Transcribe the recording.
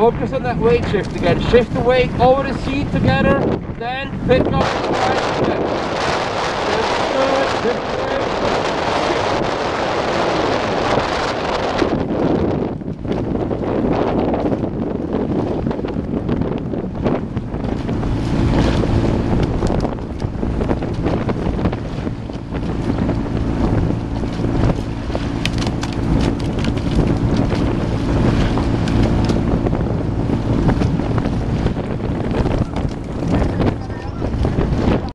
Focus on that weight shift again. Shift the weight over the seat together, then pick up the slide again. Good, good.